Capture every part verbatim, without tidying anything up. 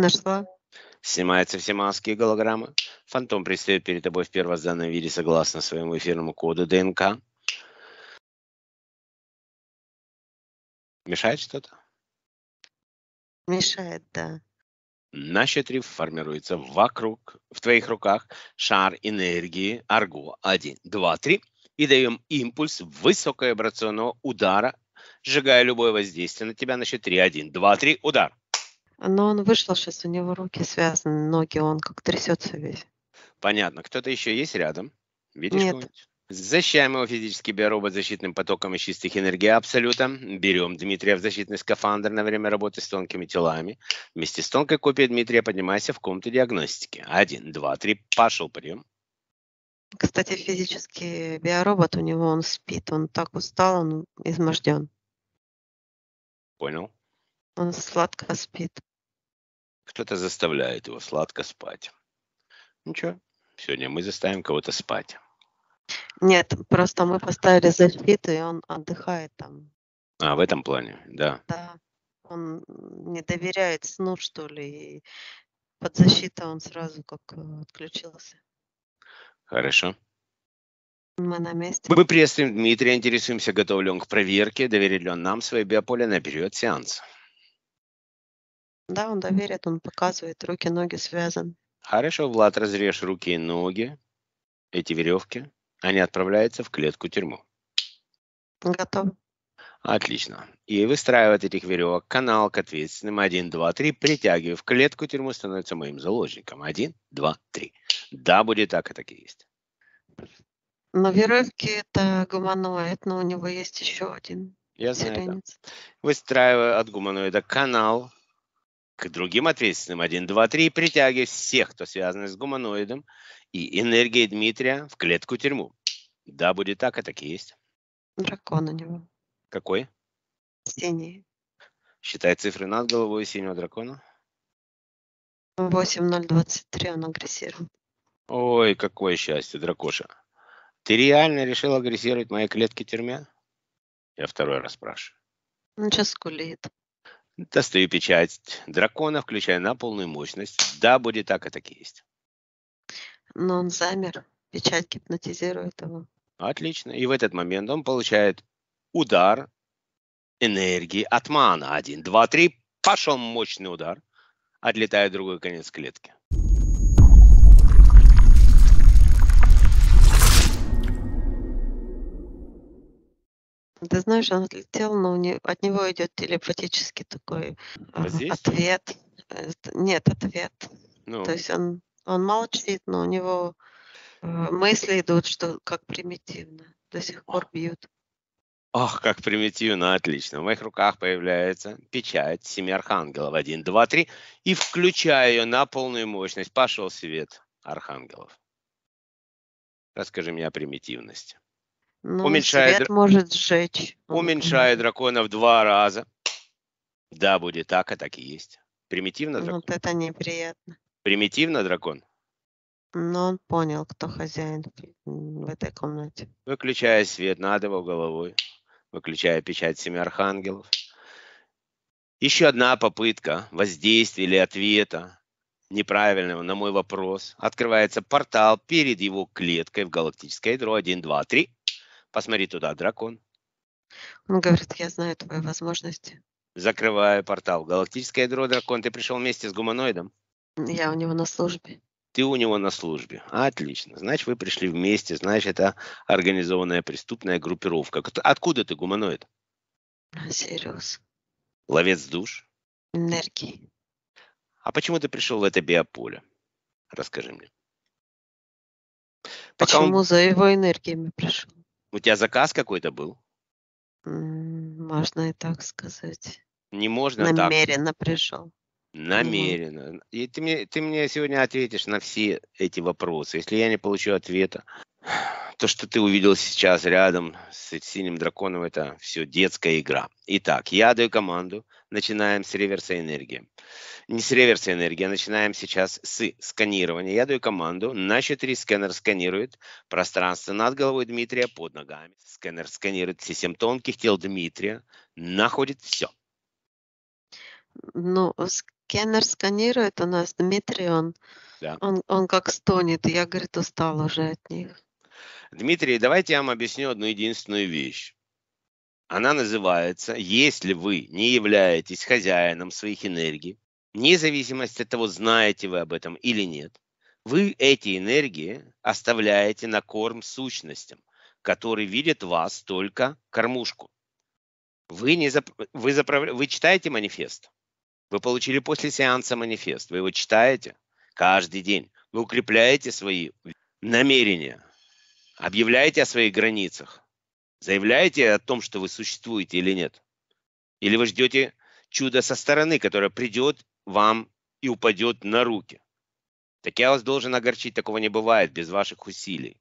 Нашла. Снимаются все маски и голограммы. Фантом предстает перед тобой в первозданном виде согласно своему эфирному коду ДНК. Мешает что-то? Мешает, да. На счет три формируется вокруг, в твоих руках шар энергии Арго. Один, два, три. И даем импульс высоковибрационного удара, сжигая любое воздействие на тебя на счет три. Один, два, три. Удар. Но он вышел сейчас, у него руки связаны, ноги, он как трясется весь. Понятно. Кто-то еще есть рядом? Видишь Нет. кого-нибудь? Защищаем его физический биоробот защитным потоком из чистых энергий Абсолюта. Берем Дмитрия в защитный скафандр на время работы с тонкими телами. Вместе с тонкой копией Дмитрия поднимайся в комнату диагностики. Один, два, три. Пошел прием. Кстати, физический биоробот у него, он спит, он так устал, он изможден. Понял. Он сладко спит. Кто-то заставляет его сладко спать. Ничего, сегодня мы заставим кого-то спать. Нет, просто мы поставили защиту, и он отдыхает там. А, в этом плане, да. Да. Он не доверяет сну, что ли, и под защитой он сразу как э, отключился. Хорошо. Мы на месте. Мы приветствуем Дмитрия, интересуемся, готов ли он к проверке, доверит ли он нам свое биополе на период сеанса. Да, он доверит, он показывает, руки, ноги связаны. Хорошо, Влад, разрежь руки и ноги, эти веревки, они отправляются в клетку-тюрьму. Готов. Отлично. И выстраивая от этих веревок канал к ответственным. Один, два, три. Притягиваю в клетку-тюрьму, становится моим заложником. Один, два, три. Да, будет так, и так и есть. Но веревки это гуманоид, но у него есть еще один Я знаю, да. селенец. Выстраиваю от гуманоида канал к другим ответственным. Один, два, три. Притягиваю всех, кто связан с гуманоидом и энергией Дмитрия в клетку-тюрьму. Да, будет так, и так и есть. Дракон у него. Какой? Синий. Считай цифры над головой синего дракона. восемь ноль двадцать три, он агрессирует. Ой, какое счастье, дракоша. Ты реально решил агрессировать в моей клетке-тюрьме? Я второй раз спрашиваю. Он сейчас скулит. Достаю печать дракона, включая на полную мощность. Да, будет так, и так и есть. Но он замер. Печать гипнотизирует его. Отлично. И в этот момент он получает удар энергии от мана. Один, два, три. Пошел мощный удар. Отлетает в другой конец клетки. Ты знаешь, он отлетел, но у не- от него идет телепатический такой э, Воздействие? ответ. Э, Нет, ответ. Ну, То есть он, он молчит, но у него э, мысли идут, что как примитивно. До сих пор бьют. ох, как примитивно, отлично. В моих руках появляется печать семи архангелов. Один, два, три. И включаю ее на полную мощность. Пошел свет архангелов. Расскажи мне о примитивности. Ну, Уменьшает свет др- может сжечь. он Уменьшаю говорит. дракона в два раза. Да, будет так, и так и есть. Примитивно, дракон? Вот это неприятно. Примитивно, дракон? Но он понял, кто хозяин в этой комнате. Выключая свет над его головой. Выключая печать семи архангелов. Еще одна попытка воздействия или ответа неправильного на мой вопрос. Открывается портал перед его клеткой в галактическое ядро. Один, два, три. Посмотри туда, дракон. Он говорит, я знаю твои возможности. Закрываю портал в галактическое ядро, дракон. Ты пришел вместе с гуманоидом? Я у него на службе. Ты у него на службе. Отлично. Значит, вы пришли вместе. Значит, это организованная преступная группировка. Кто- Откуда ты, гуманоид? Сириус. Ловец душ? Энергии. А почему ты пришел в это биополе? Расскажи мне. Пока Почему он... за его энергиями пришел? У тебя заказ какой-то был? М, Можно и так сказать. Не можно так. Намеренно пришел. Намеренно. И ты мне, ты мне сегодня ответишь на все эти вопросы. Если я не получу ответа, то, что ты увидел сейчас рядом с синим драконом, это все детская игра. Итак, я даю команду. Начинаем с реверса энергии. Не с реверса энергии, а начинаем сейчас с сканирования. Я даю команду. На счет три сканер сканирует пространство над головой Дмитрия, под ногами. Сканер сканирует все семь тонких тел Дмитрия. Находит все. Ну, Сканер сканирует у нас Дмитрий, он Да. он он как стонет. Я, говорит, устал уже от них. Дмитрий, давайте я вам объясню одну единственную вещь. Она называется: если вы не являетесь хозяином своих энергий, вне зависимости от того, знаете вы об этом или нет, вы эти энергии оставляете на корм сущностям, которые видят вас только кормушку. Вы, не зап... вы, заправля... вы читаете манифест? Вы получили после сеанса манифест. Вы его читаете каждый день. Вы укрепляете свои намерения, объявляете о своих границах, заявляете о том, что вы существуете или нет. Или вы ждете чудо со стороны, которое придет вам и упадет на руки. Так я вас должен огорчить, такого не бывает без ваших усилий.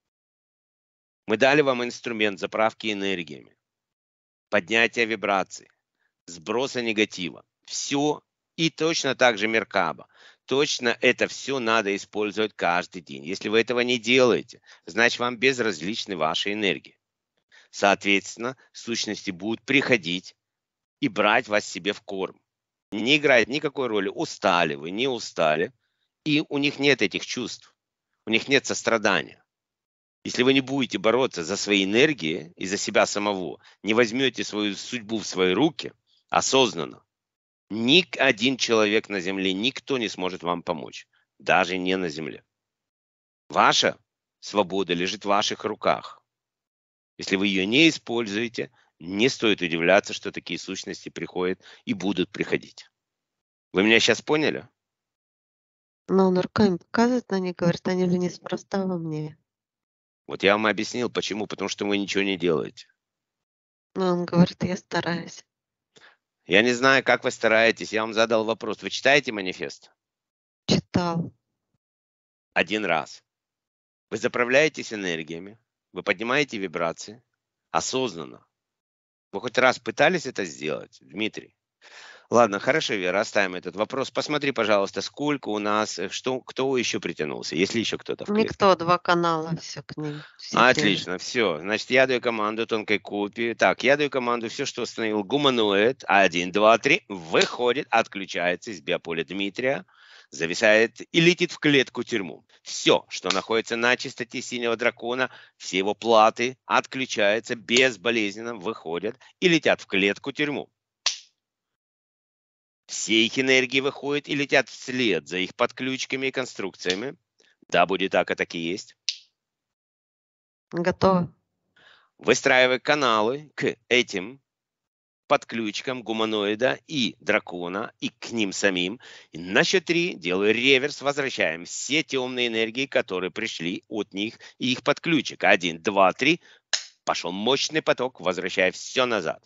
Мы дали вам инструмент заправки энергиями, поднятия вибраций, сброса негатива. Все и точно так же Меркаба. Точно это все надо использовать каждый день. Если вы этого не делаете, значит вам безразличны ваши энергии. Соответственно, сущности будут приходить и брать вас себе в корм. Не играет никакой роли, устали вы, не устали. И у них нет этих чувств, у них нет сострадания. Если вы не будете бороться за свои энергии и за себя самого, не возьмете свою судьбу в свои руки осознанно, ни один человек на Земле, никто не сможет вам помочь, даже не на Земле. Ваша свобода лежит в ваших руках. Если вы ее не используете, не стоит удивляться, что такие сущности приходят и будут приходить. Вы меня сейчас поняли? Но он руками показывает на них, говорит, они же неспроста во мне. Вот я вам объяснил, почему. Потому что вы ничего не делаете. Но он говорит, я стараюсь. Я не знаю, как вы стараетесь. Я вам задал вопрос. Вы читаете манифест? Читал. Один раз. Вы заправляетесь энергиями, вы поднимаете вибрации осознанно. Вы хоть раз пытались это сделать, Дмитрий? Ладно, хорошо, Вера, оставим этот вопрос. Посмотри, пожалуйста, сколько у нас, э, что, кто еще притянулся, если еще кто-то в клетке. Никто, два канала, все к ним. Все делают. Отлично, все. Значит, я даю команду тонкой копии. Так, я даю команду, все, что установил гуманоид. Один, два, три. Выходит, отключается из биополя Дмитрия, зависает и летит в клетку-тюрьму. Все, что находится на чистоте синего дракона, все его платы отключаются безболезненно, выходят и летят в клетку-тюрьму. Все их энергии выходят и летят вслед за их подключками и конструкциями. Да, будет так, и так и есть. Готово. Выстраивая каналы к этим подключкам гуманоида и дракона, и к ним самим. И на счет три делаю реверс, возвращаем все темные энергии, которые пришли от них и их подключек. Один, два, три. Пошел мощный поток, возвращая все назад.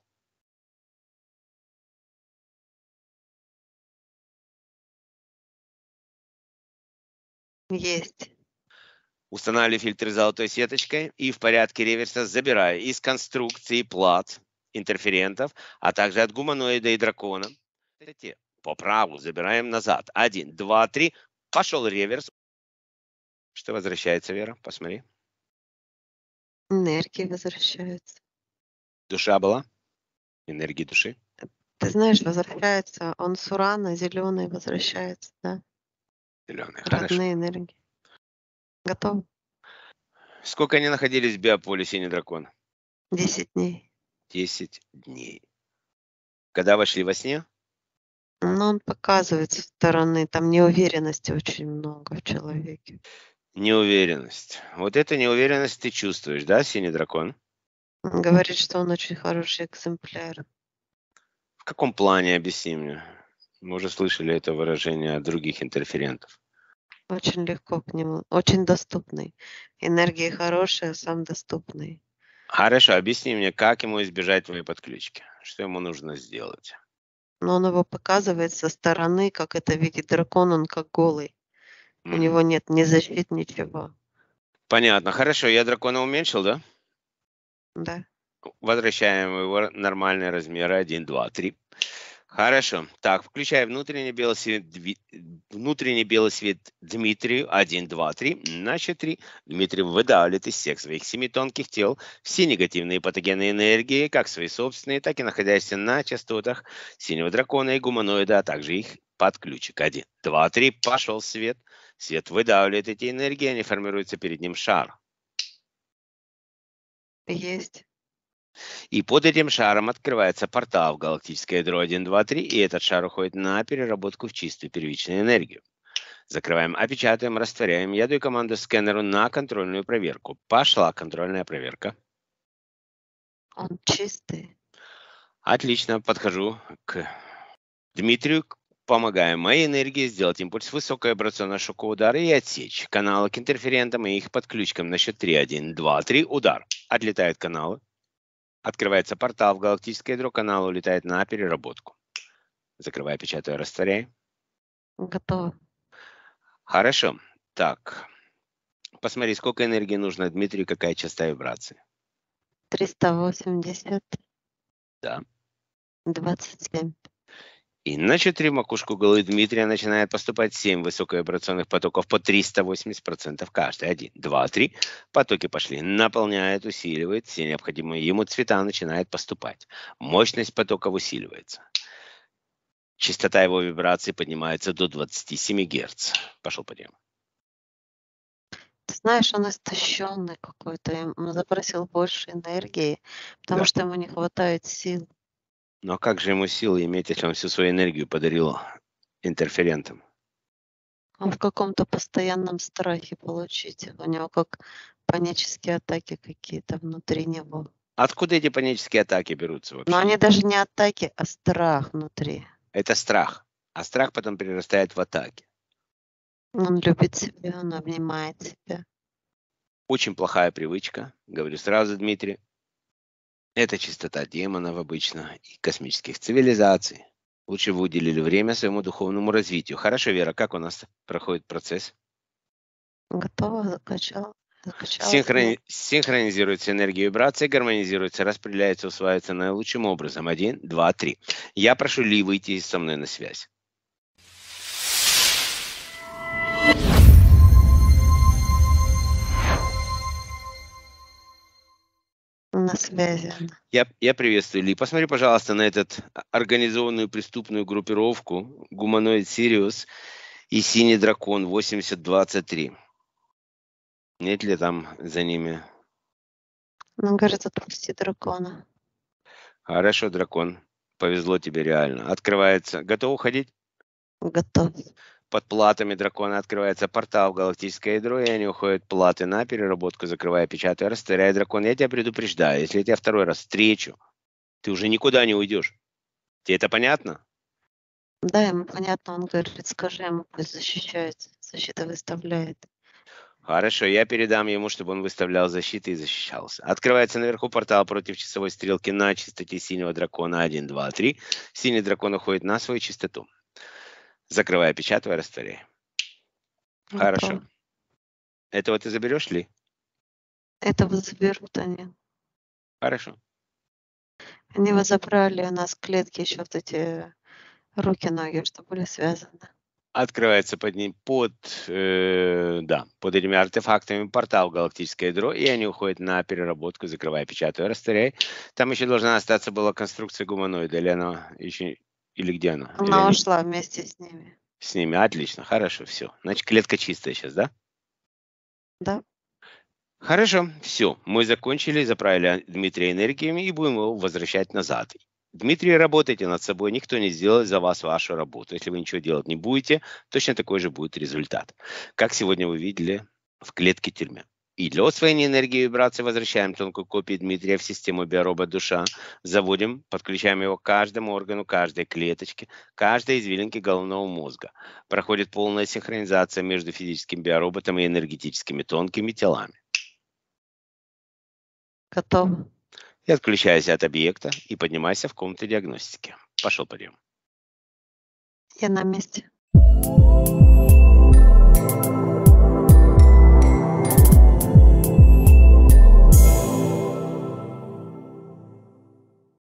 Есть. Устанавливаю фильтры золотой сеточкой и в порядке реверса забираю из конструкции плат интерферентов, а также от гуманоида и дракона. По праву забираем назад. Один, два, три. Пошел реверс. Что возвращается, Вера? Посмотри. Энергии возвращаются. Душа была? Энергии души? Ты знаешь, возвращается, он с Урана, зеленый возвращается, да? Зеленый. Родные Хорошо. энергии. Готов? Сколько они находились в биополе синий дракон? Десять дней. Десять дней. Когда вошли во сне? Но он показывает со стороны, там неуверенности очень много в человеке. Неуверенность. Вот эту неуверенность ты чувствуешь, да, синий дракон? Он говорит, что он очень хороший экземпляр. В каком плане, объясни мне? Мы уже слышали это выражение от других интерферентов. Очень легко к нему, очень доступный. Энергии хорошие, сам доступный. Хорошо, объясни мне, как ему избежать твоей подключки? Что ему нужно сделать? Но он его показывает со стороны, как это видит дракон, он как голый. У Мгм. него нет ни защит, ничего. Понятно. Хорошо, я дракона уменьшил, да? Да. Возвращаем его нормальные размеры. Один, два, три. Хорошо. Так, включай внутренний белый свет, Дви- внутренний белый свет Дмитрию. Один, два, три. На счет три. Дмитрий выдавливает из всех своих семи тонких тел все негативные патогенные энергии, как свои собственные, так и находящиеся на частотах синего дракона и гуманоида, а также их под ключик. Один, два, три. Пошел свет. Свет выдавливает эти энергии, они формируются перед ним шар. Есть. И под этим шаром открывается портал в галактическое ядро один, два, три, и этот шар уходит на переработку в чистую первичную энергию. Закрываем, опечатаем, растворяем. Я даю команду скэнеру на контрольную проверку. Пошла контрольная проверка. Он чистый. Отлично, подхожу к Дмитрию, помогаю моей энергии сделать импульс высокой вибрационной шокового удара и отсечь каналы к интерферентам и их подключкам. На счет три. один, два, три. Удар. Отлетают каналы. Открывается портал в галактическое ядро, канал улетает на переработку. Закрываю, печатаю, растворяю. Готово. Хорошо. Так. Посмотри, сколько энергии нужно Дмитрию, какая частота вибрации. триста восемьдесят. Да. двадцать семь. И на счет три в макушку головы Дмитрия начинает поступать семь высоковибрационных потоков по триста восемьдесят процентов каждый. один, два, три. Потоки пошли. Наполняет, усиливает. Все необходимые ему цвета начинают поступать. Мощность потоков усиливается. Частота его вибрации поднимается до двадцати семи герц. Пошел подъем. Ты знаешь, он истощенный какой-то. Он запросил больше энергии, потому Да. что ему не хватает сил. Но как же ему силы иметь, если он всю свою энергию подарил интерферентам? Он в каком-то постоянном страхе получить. У него как панические атаки какие-то внутри него. Откуда эти панические атаки берутся вообще? Но они даже не атаки, а страх внутри. Это страх. А страх потом перерастает в атаки. Он любит себя, он обнимает себя. Очень плохая привычка, говорю сразу, Дмитрий. Это чистота демонов обычно и космических цивилизаций. Лучше вы уделили время своему духовному развитию. Хорошо, Вера, как у нас проходит процесс? Готово, закачал. закачала Синхрони... себя. Синхронизируется энергия вибрации, гармонизируется, распределяется, усваивается наилучшим образом. Один, два, три. Я прошу Ли выйти со мной на связь. На связи она. Я, я приветствую, Ли. Посмотри, пожалуйста, на эту организованную преступную группировку Гуманоид Сириус и Синий Дракон восемьдесят двадцать три. Нет ли там за ними? Он говорит, отпусти дракона. Хорошо, дракон. Повезло тебе реально. Открывается. Готов уходить? Готов. Под платами дракона открывается портал в галактическое ядро, и они уходят платы на переработку, закрывая, печатая, растворяя дракон. Я тебя предупреждаю, если я тебя второй раз встречу, ты уже никуда не уйдешь. Тебе это понятно? Да, ему понятно, он говорит, скажи ему, пусть защищается, защита выставляет. Хорошо, я передам ему, чтобы он выставлял защиты и защищался. Открывается наверху портал против часовой стрелки на частоте синего дракона один, два, три. Синий дракон уходит на свою частоту. Закрывая, печатая, растворяя. Хорошо. Готово. Этого ты заберешь ли? Этого заберут они. Хорошо. Они его забрали, у нас клетки еще вот эти руки-ноги, что были связаны. Открывается под ним, под, э, да, под этими артефактами портал в галактическое ядро, и они уходят на переработку, закрывая, печатая, растворяя. Там еще должна остаться была конструкция гуманоида, или она еще, или где она? Или Она они ушла вместе с ними. с ними? Отлично, хорошо, все. Значит, клетка чистая сейчас, да? Да? Хорошо, все. Мы закончили, заправили Дмитрия энергиями и будем его возвращать назад. Дмитрий, работайте над собой, никто не сделает за вас вашу работу. Если вы ничего делать не будете, точно такой же будет результат. Как сегодня вы видели в клетке тюрьмы. И для усвоения энергии и вибрации возвращаем тонкую копию Дмитрия в систему биоробот душа, заводим, подключаем его к каждому органу, каждой клеточке, каждой извилинке головного мозга. Проходит полная синхронизация между физическим биороботом и энергетическими тонкими телами. Готово. И отключайся от объекта и поднимайся в комнату диагностики. Пошел подъем. Я на месте.